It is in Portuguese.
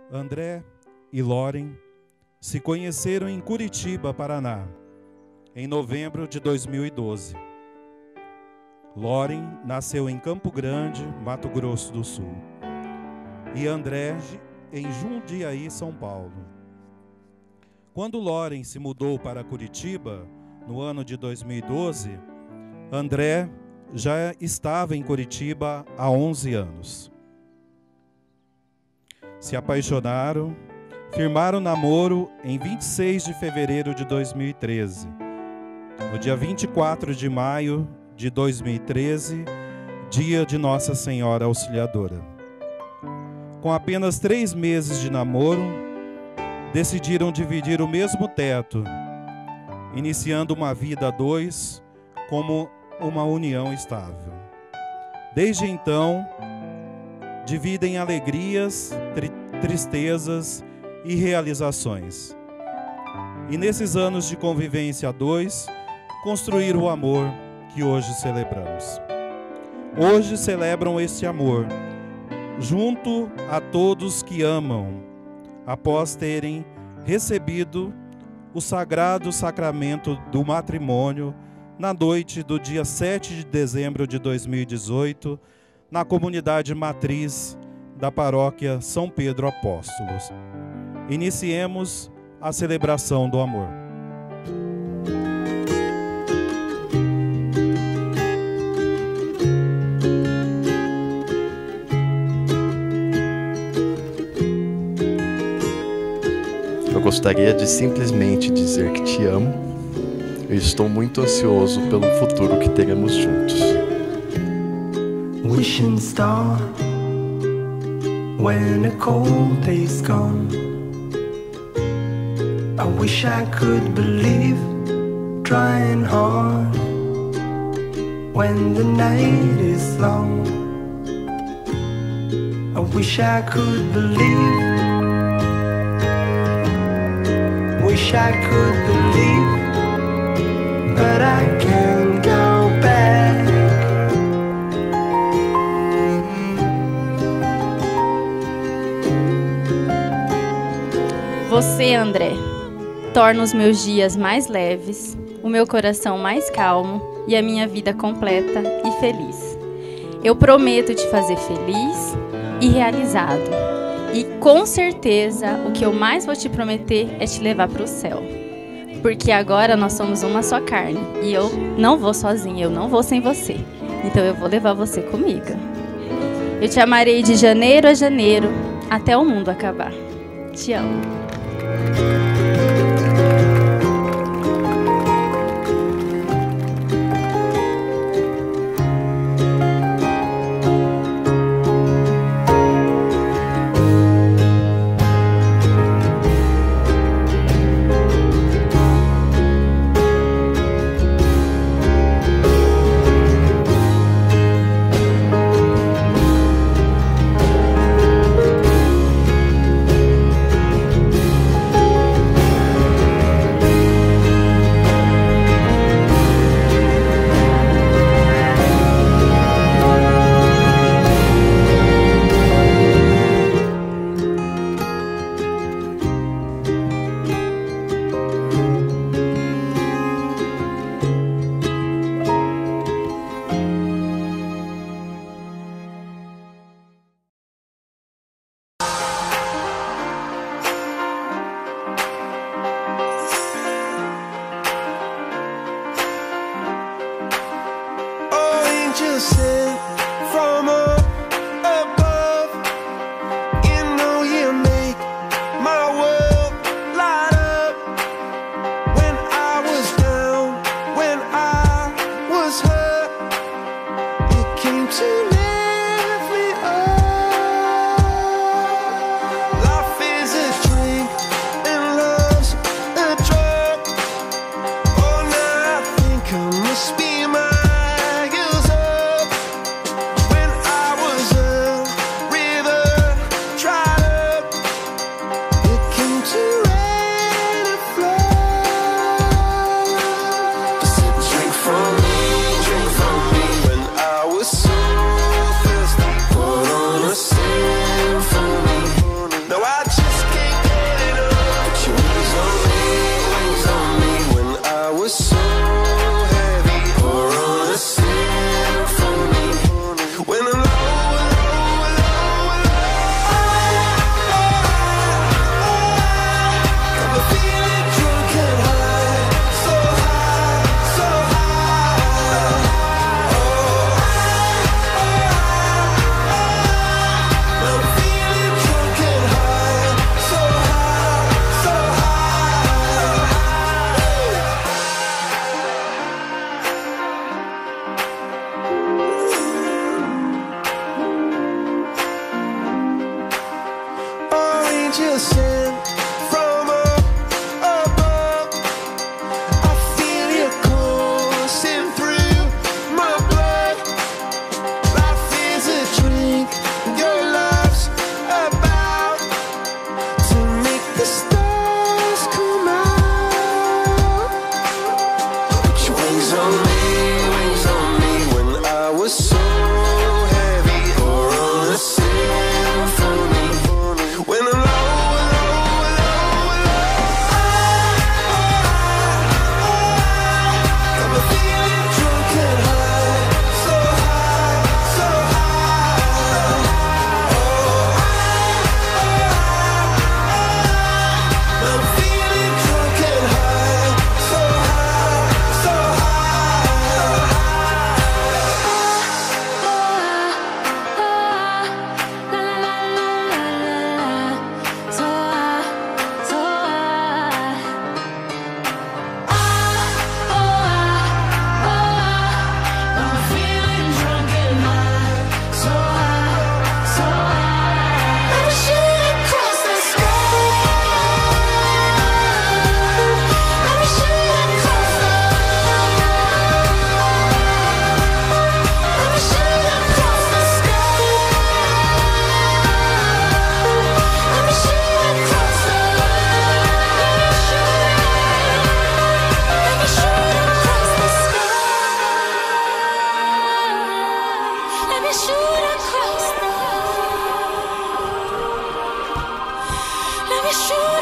André e Loren se conheceram em Curitiba, Paraná, em novembro de 2012. Loren nasceu em Campo Grande, Mato Grosso do Sul, e André em Jundiaí, São Paulo. Quando Loren se mudou para Curitiba, no ano de 2012, André já estava em Curitiba há 11 anos. Se apaixonaram, firmaram namoro em 26 de fevereiro de 2013. No dia 24 de maio de 2013, dia de Nossa Senhora Auxiliadora. Com apenas 3 meses de namoro, decidiram dividir o mesmo teto, iniciando uma vida a dois como uma união estável. Desde então, dividem alegrias, tristezas e realizações. E nesses anos de convivência a dois, construíram o amor que hoje celebramos. Hoje celebram este amor, junto a todos que amam, após terem recebido o sagrado sacramento do matrimônio na noite do dia 7 de dezembro de 2018, na comunidade matriz da paróquia São Pedro Apóstolo. Iniciemos a celebração do amor. Eu gostaria de simplesmente dizer que te amo. Eu estou muito ansioso pelo futuro que teremos juntos. Wishing star, when a cold day's gone, I wish I could believe, trying hard, when the night is long. I wish I could believe, wish I could believe, but I can't go back. Você, André, torna os meus dias mais leves, o meu coração mais calmo e a minha vida completa e feliz. Eu prometo te fazer feliz e realizado. E com certeza o que eu mais vou te prometer é te levar para o céu. Porque agora nós somos uma só carne e eu não vou sozinha, eu não vou sem você. Então eu vou levar você comigo. Eu te amarei de janeiro a janeiro até o mundo acabar. Te amo. angel sent from up above. I feel you coursing through my blood. Life is a drink, your love's about to make the stars come out. Put your wings on me when I was so heavy, or on a symphony when I'm low, got me feeling drunk and high, so high, so high. I'm feeling drunk and high, so high, so shoot